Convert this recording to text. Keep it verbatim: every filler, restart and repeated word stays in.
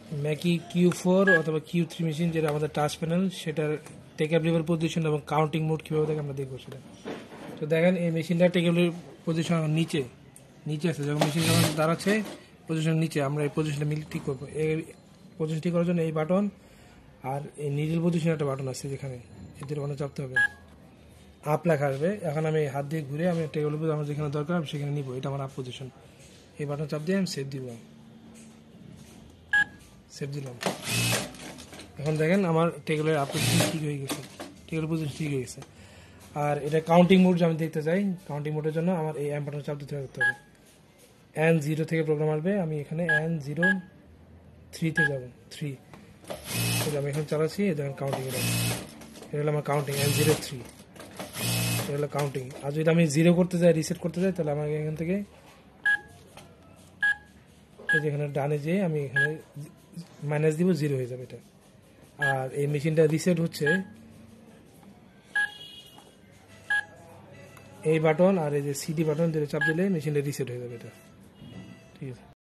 Mackie Q four অথবা Q three machine, যেটা আমাদের টাচ প্যানেল, সেটার টেকআপ লেভেল পজিশন এবং কাউন্টিং মোড কীভাবে দেখে আমরা দেখবো সেটা। তো দেখেন এই মেশিনটা টেকআপ লেভেল পজিশন নিচে নিচে আছে, যখন মেশিন যখন দাঁড়াচ্ছে পজিশন নিচে, আমরা এই পজিশনটা মিল ঠিক করবো। এই পজিশন ঠিক করার জন্য এই বাটন আর এই নিডল পজিশন একটা বাটন আছে, যেখানে এদের ওখানে চাপতে হবে, আপ লেখা আসবে। এখন আমি হাত দিয়ে ঘুরে আমি টেকআপ লেভেল আমার যেখানে দরকার আমি সেখানে নিব, এটা আমার আপ পজিশন। এই বাটন চাপ দিয়ে আমি সেভ দিব, সেভ দিলাম। এখন দেখেন আমার টেকলের আপ পজিশন ঠিক হয়ে গেছে, টেকলের পজিশন ঠিক হয়ে গেছে। আর এটা কাউন্টিং মোড আমি দেখতে চাই, কাউন্টিং মোডের জন্য আমার এই এম বাটন চাপ দিতে করতে হবে। এন জিরো থেকে প্রোগ্রাম আসবে, আমি এখানে এন জিরো থ্রিতে যাব, থ্রি আমি এখন চালাচ্ছি। দেখেন কাউন্টিং, এটা এটা হলো আমার কাউন্টিং, এন জিরো থ্রি, এটা হলো কাউন্টিং। আর যদি আমি জিরো করতে চাই, রিসেট করতে চাই, তাহলে আমাকে এখান থেকে এই যে এখানে ডানে যেয়ে আমি এখানে মাইনাস দিব, জিরো হয়ে যাবে এটা। আর এই মেশিনটা রিসেট হচ্ছে এই বাটন আর এই যে সিডি বাটন, যেটা চাপ দিলে মেশিনটা রিসেট হয়ে যাবে এটা, ঠিক আছে।